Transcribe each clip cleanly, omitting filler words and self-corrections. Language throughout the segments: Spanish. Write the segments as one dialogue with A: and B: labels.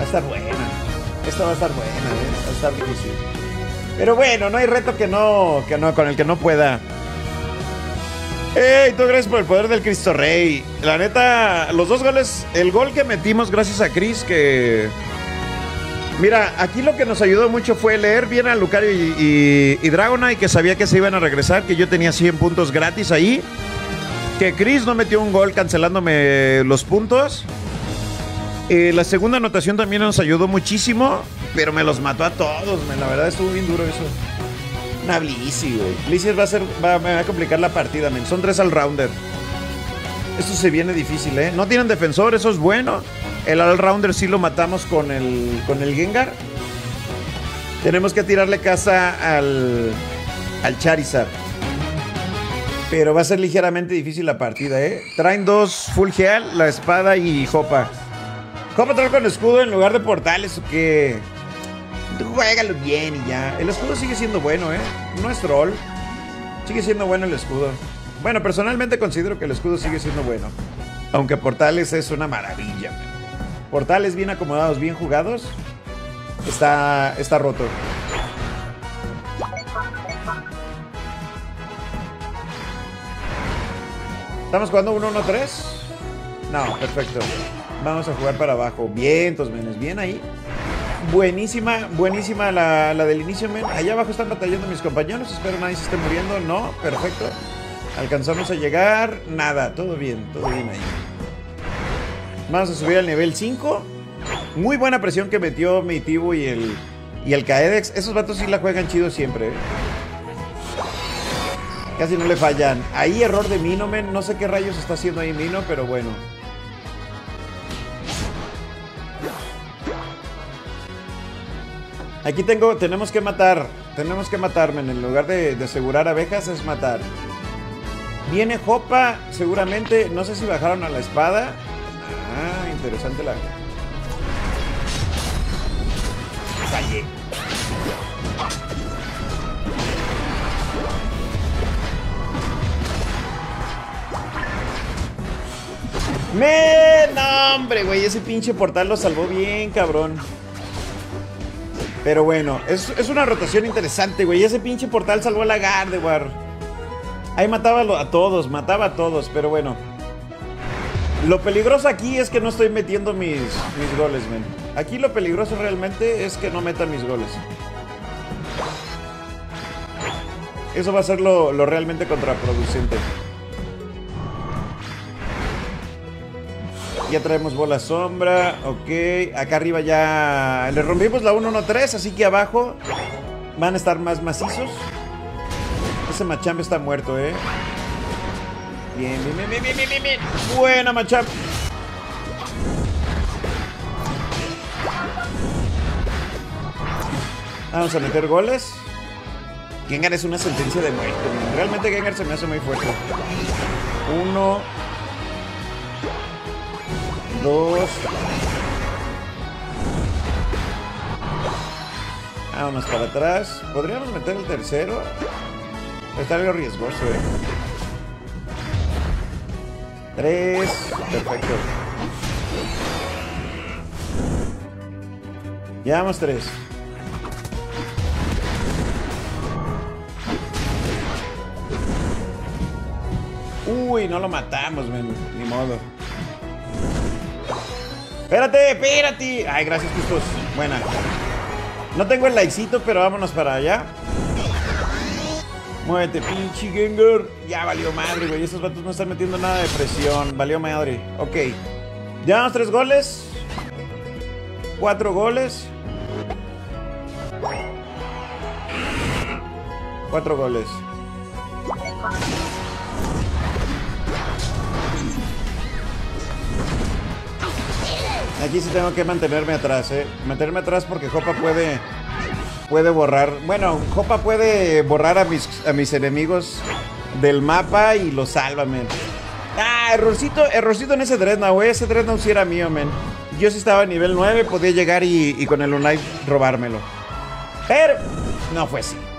A: estar buena. Esta va a estar buena, va a estar difícil. Pero bueno, no hay reto con el que no pueda. ¡Ey! Tú gracias por el poder del Cristo Rey. La neta, los dos goles, el gol que metimos gracias a Chris, que... Mira, aquí lo que nos ayudó mucho fue leer bien a Lucario y Dragonite, que sabía que se iban a regresar, que yo tenía 100 puntos gratis ahí. Que Chris no metió un gol cancelándome los puntos. La segunda anotación también nos ayudó muchísimo, pero me los mató a todos, man. La verdad estuvo bien duro eso. Una Blissey, güey. Blissey me va a complicar la partida, man. Son 3 all-rounder. Esto se viene difícil, ¿eh? No tienen defensor, eso es bueno. El all-rounder sí lo matamos con el Gengar. Tenemos que tirarle casa al Charizard. Pero va a ser ligeramente difícil la partida, ¿eh? Traen 2 full heal, la espada y Hopa. Hopa trae con escudo en lugar de portales, ¿o qué? Tú juégalo bien y ya. El escudo sigue siendo bueno, ¿eh? No es troll. Sigue siendo bueno el escudo. Bueno, personalmente considero que el escudo sigue siendo bueno. Aunque portales es una maravilla, man. Portales bien acomodados, bien jugados. Está roto. ¿Estamos jugando 1-1-3? No, perfecto. Vamos a jugar para abajo. Vientos, menes. Bien ahí. Buenísima, buenísima la del inicio, men. Allá abajo están batallando mis compañeros. Espero nadie se esté muriendo. No, perfecto. Alcanzamos a llegar. Nada, todo bien ahí. Vamos a subir al nivel 5. Muy buena presión que metió mi Tibu y el Kaedex. Esos vatos sí la juegan chido siempre, ¿eh? Casi no le fallan. Ahí error de Mino, men. No sé qué rayos está haciendo ahí Mino, pero bueno. Aquí tenemos que matar. Tenemos que matar, men. En lugar de asegurar abejas, es matar. Viene Hopa, seguramente. No sé si bajaron a la espada. Ah, interesante la... Fallé. No, hombre, güey. Ese pinche portal lo salvó bien, cabrón. Pero bueno, es una rotación interesante, güey. Ese pinche portal salvó a la Gardevoir. Ahí mataba a todos, pero bueno. Lo peligroso aquí es que no estoy metiendo mis goles, men. Aquí lo peligroso realmente es que no meta mis goles. Eso va a ser lo realmente contraproducente. Ya traemos bola sombra, ok. Acá arriba ya le rompimos la 1-1-3, así que abajo van a estar más macizos. Ese Machamp está muerto, ¿eh? Bien. Buena, Machamp. Vamos a meter goles. Gengar es una sentencia de muerte. Realmente Gengar se me hace muy fuerte. 1, 2. Vámonos para atrás. ¿Podríamos meter el tercero? Está algo riesgoso, 3. Perfecto. Llevamos 3. Uy, no lo matamos, men. Ni modo. Espérate. Ay, gracias, justos. Buena. No tengo el likecito, pero vámonos para allá. Muévete, pinche Gengar. Ya valió madre, güey. Estos vatos no están metiendo nada de presión. Valió madre. Ok. Llevamos 3 goles. 4 goles. 4 goles. Aquí sí tengo que mantenerme atrás, mantenerme atrás porque Hopa puede borrar. Bueno, Hopa puede borrar a mis enemigos del mapa y los salva, men. Ah, errorcito en ese Dreadnought, güey. Ese Dreadnought sí era mío, men. Yo sí estaba a nivel 9, podía llegar y con el Unite robármelo. Pero no fue así.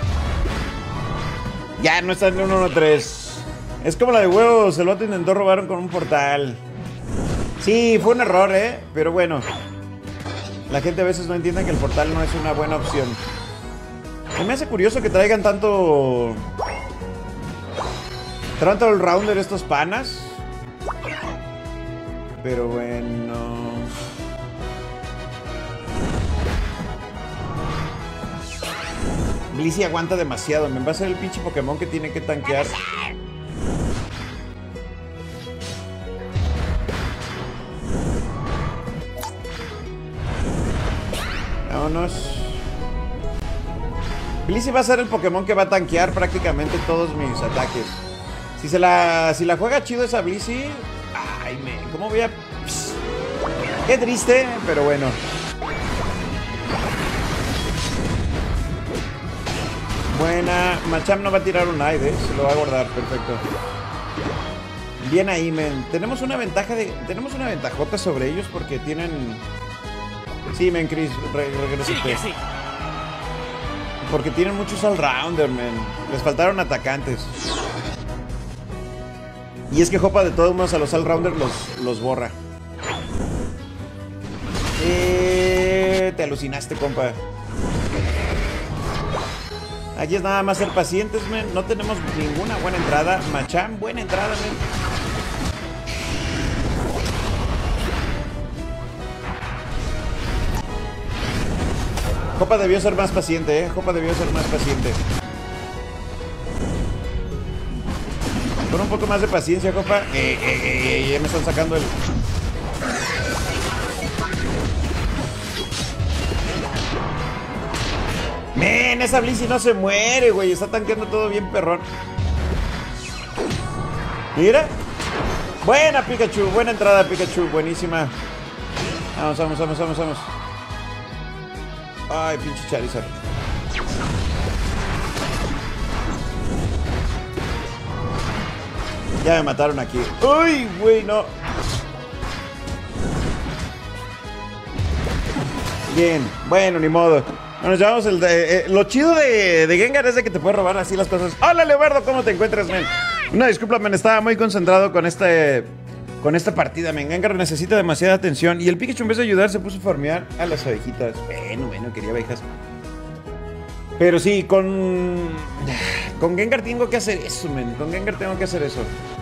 A: Ya no está en 1-1-3. Es como la de huevos, el otro intentó robar con un portal. Sí, fue un error, pero bueno. La gente a veces no entiende que el portal no es una buena opción. Se me hace curioso que traigan tanto all-rounder estos panas. Pero bueno. Blissey aguanta demasiado. Me va a ser el pinche Pokémon que tiene que tanquear. Vámonos. Blissey va a ser el Pokémon que va a tanquear prácticamente todos mis ataques. Si la juega chido esa Blissey. Ay, ¿cómo voy a...? Pss, qué triste, pero bueno. Buena. Machamp no va a tirar un Aide, se lo va a guardar, perfecto. Bien ahí, men. Tenemos una ventajota sobre ellos porque tienen... Sí, men, Chris, regresa usted. Sí. Porque tienen muchos all-rounder, men. Les faltaron atacantes. Y es que Jopa de todos modos a los all-rounders los borra. Te alucinaste, compa. Aquí es nada más ser pacientes, men. No tenemos ninguna buena entrada. Machamp, buena entrada, men. Jopa debió ser más paciente, Jopa debió ser más paciente. Con un poco más de paciencia, Jopa. Ya me están sacando el... Men, esa Blissey no se muere, güey. Está tanqueando todo bien perrón. Mira. Buena, Pikachu. Buena entrada, Pikachu. Buenísima. Vamos. Ay, pinche Charizard. Ya me mataron aquí. Uy, güey, no. Bien, bueno, ni modo. Nos llevamos lo chido de Gengar es de que te puedes robar así las cosas. Hola, Leobardo, ¿cómo te encuentras, men? Una disculpa, men, estaba muy concentrado con esta partida, men. Gengar necesita demasiada atención. Y el Pikachu en vez de ayudar se puso a farmear a las abejitas. Bueno, quería abejas. Pero sí, con Gengar tengo que hacer eso, men. Con Gengar tengo que hacer eso.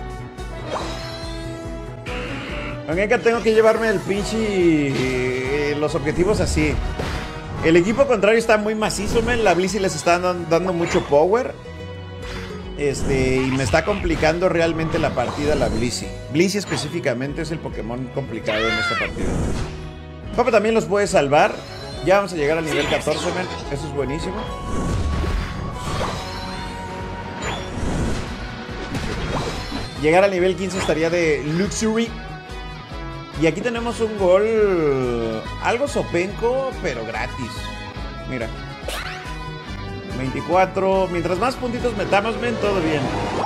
A: Con Gengar tengo que llevarme el pinche... los objetivos así. El equipo contrario está muy macizo, men. La Blissey les está dando mucho power. Y me está complicando realmente la partida la Blissey. Blissey específicamente es el Pokémon complicado en esta partida. Jopa también los puede salvar. Ya vamos a llegar al nivel 14, men. Eso es buenísimo. Llegar al nivel 15 estaría de luxury. Y aquí tenemos un gol algo sopenco, pero gratis. Mira. 24. Mientras más puntitos metamos, men, todo bien.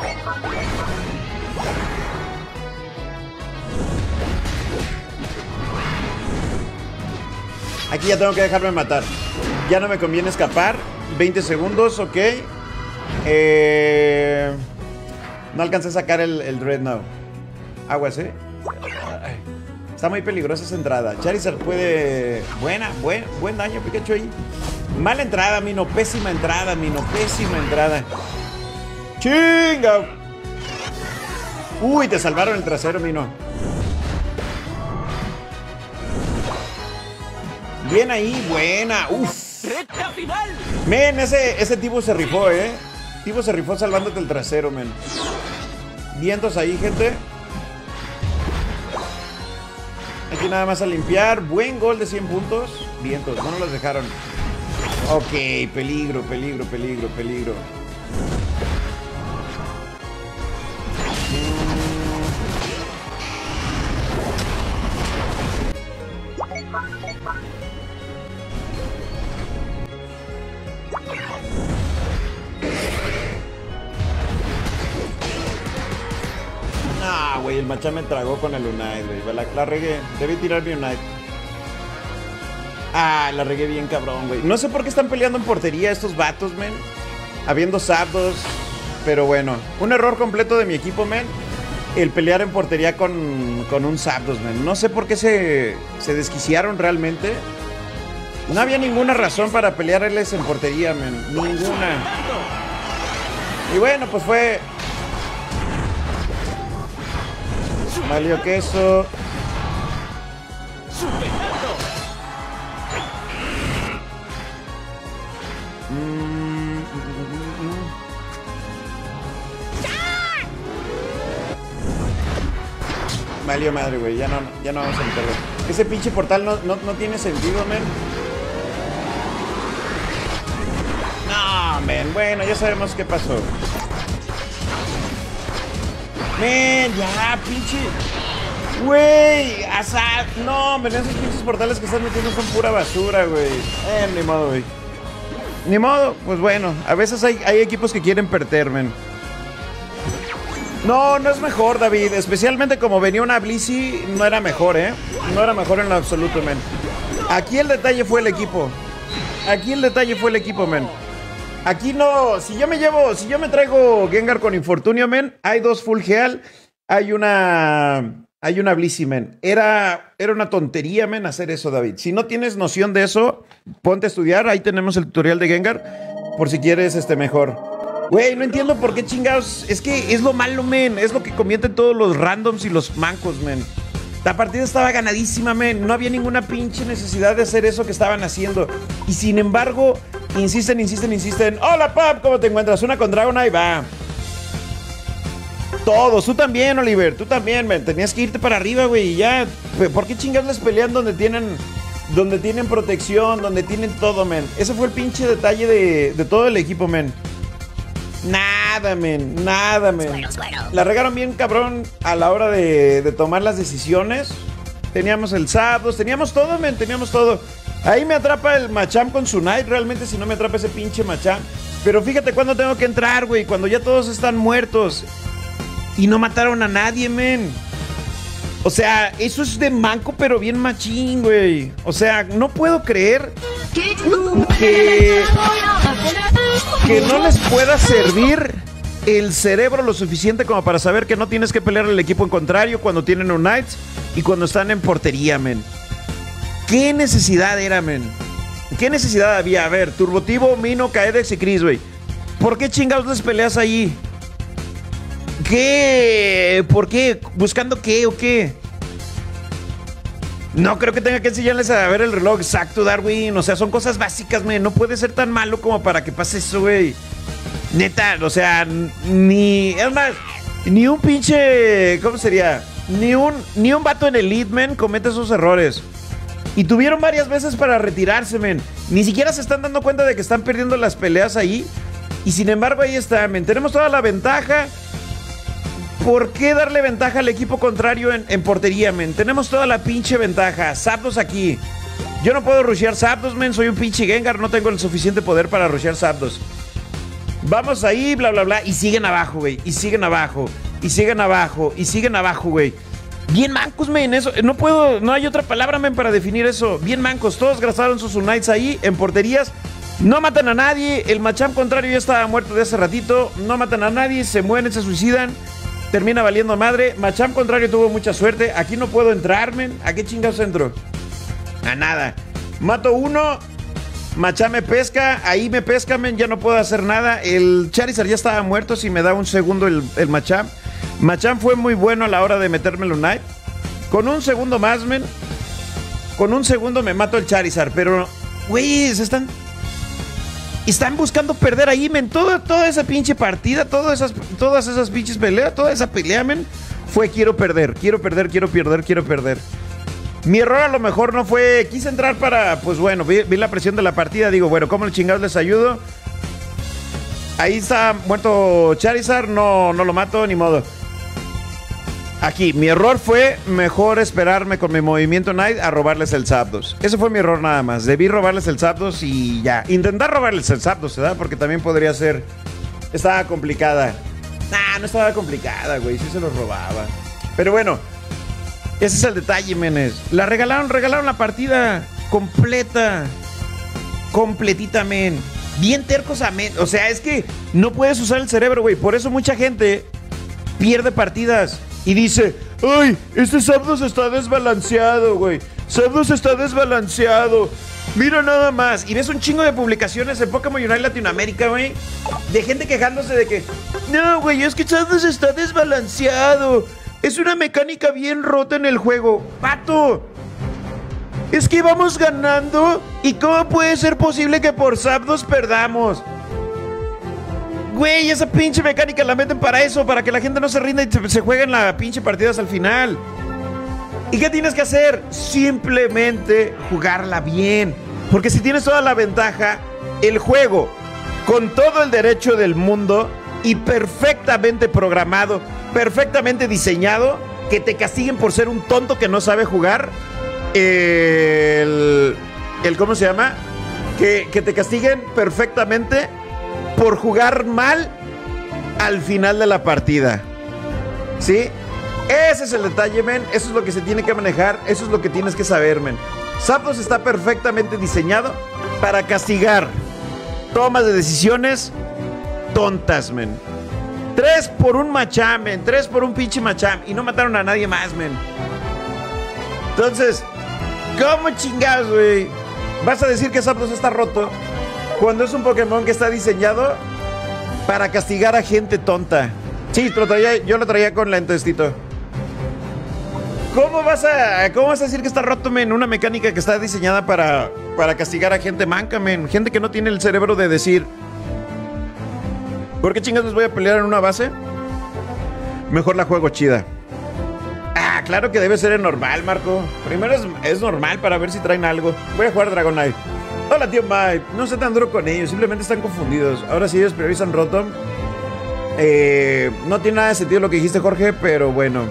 A: Aquí ya tengo que dejarme matar. Ya no me conviene escapar. 20 segundos, ok. No alcancé a sacar el Dreadnought. Aguas, Está muy peligrosa esa entrada. Charizard puede... Buen daño, Pikachu ahí. Mala entrada, Mino. Pésima entrada, Mino. Pésima entrada. ¡Chinga! Uy, te salvaron el trasero, Mino. Bien ahí, buena. Uf. Men, ese tipo se rifó, Tipo se rifó salvándote el trasero, men. Vientos ahí, gente. Aquí nada más a limpiar. Buen gol de 100 puntos. Vientos, no nos los dejaron. Ok, peligro. Ah, güey, el Machamp me tragó con el Unite, güey. La regué. Debí tirar mi Unite. Ah, la regué bien cabrón, güey. No sé por qué están peleando en portería estos vatos, men. Habiendo Zapdos. Pero bueno, un error completo de mi equipo, men. El pelear en portería con un Zapdos, men. No sé por qué se desquiciaron realmente. No había ninguna razón para pelearles en portería, men. Ninguna. Y bueno, pues fue... Valió queso. Valió madre, güey. Ya no vamos a meterlo. Ese pinche portal no tiene sentido, men. No, men. Bueno, ya sabemos qué pasó. Men, ya, pinche. Güey, Asad. No, men, esos pinches portales que estás metiendo son pura basura, güey. Ni modo, güey. Ni modo, pues bueno. A veces hay equipos que quieren perder, men. No, no es mejor, David. Especialmente como venía una Blissey, no era mejor, ¿eh? No era mejor en lo absoluto, men. Aquí el detalle fue el equipo. Aquí el detalle fue el equipo, men. Aquí no... Si yo me traigo Gengar con infortunio, men, hay dos full heal, hay una Blissey, men. Era una tontería, men, hacer eso, David. Si no tienes noción de eso, ponte a estudiar. Ahí tenemos el tutorial de Gengar, por si quieres mejor. Güey, no entiendo por qué chingados. Es que es lo malo, men. Es lo que cometen todos los randoms y los mancos, men. La partida estaba ganadísima, men. No había ninguna pinche necesidad de hacer eso que estaban haciendo. Y sin embargo, insisten. Hola, Pap, ¿cómo te encuentras? Una con Dragon, ahí va. Todos, tú también, Oliver. Tú también, men. Tenías que irte para arriba, güey. Y ya. ¿Por qué chingados les pelean donde tienen protección, donde tienen todo, men? Ese fue el pinche detalle de todo el equipo, men. Nada, men. La regaron bien, cabrón, a la hora de tomar las decisiones. Teníamos el Zapdos, teníamos todo, men, teníamos todo. Ahí me atrapa el Machamp con su Knight, realmente, si no me atrapa ese pinche Machamp. Pero fíjate cuándo tengo que entrar, güey, cuando ya todos están muertos. Y no mataron a nadie, men. O sea, eso es de manco, pero bien machín, güey. O sea, no puedo creer que no les pueda servir el cerebro lo suficiente como para saber que no tienes que pelear al equipo en contrario cuando tienen un Knight y cuando están en portería, men. ¿Qué necesidad era, men? ¿Qué necesidad había? A ver, Turbotivo, Mino, Kaedex y Chris, güey. ¿Por qué chingados les peleas ahí? ¿Qué? ¿Por qué? ¿Buscando qué o qué? No creo que tenga que enseñarles a ver el reloj exacto, Darwin. O sea, son cosas básicas, men. No puede ser tan malo como para que pase eso, güey. Neta, o sea, es más, ni un pinche... ¿Cómo sería? Ni un vato en el lead, men, comete esos errores. Y tuvieron varias veces para retirarse, men. Ni siquiera se están dando cuenta de que están perdiendo las peleas ahí. Y sin embargo, ahí está, men. Tenemos toda la ventaja. ¿Por qué darle ventaja al equipo contrario en portería, men? Tenemos toda la pinche ventaja. Zapdos aquí. Yo no puedo rushear Zapdos, men. Soy un pinche Gengar. No tengo el suficiente poder para rushear Zapdos. Vamos ahí, bla, bla, bla. Y siguen abajo, güey. Y siguen abajo. Y siguen abajo. Y siguen abajo, güey. Bien mancos, men. Eso, no puedo... No hay otra palabra, men, para definir eso. Bien mancos. Todos gastaron sus Unites ahí en porterías. No matan a nadie. El Machamp contrario ya estaba muerto de hace ratito. No matan a nadie. Se mueren, se suicidan. Termina valiendo madre. Machamp contrario tuvo mucha suerte. Aquí no puedo entrar, men. ¿A qué chingados entro? A nada. Mato uno. Machamp me pesca. Ahí me pesca, men. Ya no puedo hacer nada. El Charizard ya estaba muerto. Si me da un segundo el Machamp. Machamp fue muy bueno a la hora de meterme el Unite. Con un segundo más, men. Con un segundo me mato el Charizard. Pero, güey, están buscando perder ahí, men. Toda esa pinche partida, todas esas pinches peleas, toda esa pelea, men, fue quiero perder. Mi error a lo mejor no fue... Quise entrar para... Pues bueno, vi la presión de la partida. Digo, bueno, ¿cómo el chingados les ayudo? Ahí está muerto Charizard. No lo mato, ni modo. Aquí, mi error fue mejor esperarme con mi movimiento Knight a robarles el Zapdos. Ese fue mi error nada más. Debí robarles el Zapdos y ya. Intentar robarles el Zapdos, ¿verdad? Porque también podría ser... Estaba complicada. Nah, no estaba complicada, güey. Sí se los robaba. Pero bueno, ese es el detalle, menes. La regalaron la partida completa. Completita, men. Bien tercos a men. O sea, es que no puedes usar el cerebro, güey. Por eso mucha gente pierde partidas. Y dice, ¡ay! Este Zapdos está desbalanceado, güey. Zapdos está desbalanceado. Mira nada más. Y ves un chingo de publicaciones en Pokémon Unite Latinoamérica, güey. De gente quejándose de que... No, güey, es que Zapdos está desbalanceado. Es una mecánica bien rota en el juego. ¡Pato! Es que vamos ganando. ¿Y cómo puede ser posible que por Zapdos perdamos? Güey, esa pinche mecánica la meten para eso. Para que la gente no se rinda y se jueguen la pinche partida hasta el final. ¿Y qué tienes que hacer? Simplemente jugarla bien. Porque si tienes toda la ventaja, el juego, con todo el derecho del mundo y perfectamente programado, perfectamente diseñado, que te castiguen por ser un tonto que no sabe jugar, ¿cómo se llama? Que te castiguen perfectamente por jugar mal al final de la partida. ¿Sí? Ese es el detalle, men. Eso es lo que se tiene que manejar. Eso es lo que tienes que saber, men. Zapdos está perfectamente diseñado para castigar tomas de decisiones tontas, men. 3 por un Machamp, men. 3 por un pinche Machamp. Y no mataron a nadie más, men. Entonces, ¿cómo chingados, güey? Vas a decir que Zapdos está roto cuando es un Pokémon que está diseñado para castigar a gente tonta. Sí, yo lo traía con lentecito. ¿Cómo vas a decir que está roto, men? Una mecánica que está diseñada para castigar a gente manca, men. Gente que no tiene el cerebro de decir, ¿por qué chingados voy a pelear en una base? Mejor la juego chida. Ah, claro que debe ser en normal, Marco. Primero es normal para ver si traen algo. Voy a jugar Dragonite. Hola, tío Mike. No sé tan duro con ellos, simplemente están confundidos. Ahora sí ellos priorizan Rotom. No tiene nada de sentido lo que dijiste, Jorge, pero bueno.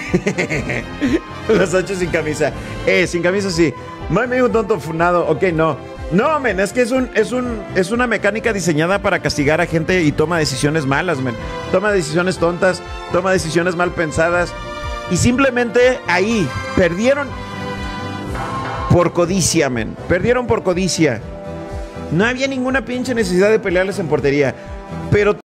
A: Los 8 sin camisa. Sin camisa sí. Mike me dijo un tonto funado. Ok, no. No, men, es que es una mecánica diseñada para castigar a gente y toma decisiones malas, men. Toma decisiones tontas, toma decisiones mal pensadas. Y simplemente ahí perdieron por codicia, men. Perdieron por codicia. No había ninguna pinche necesidad de pelearles en portería. Pero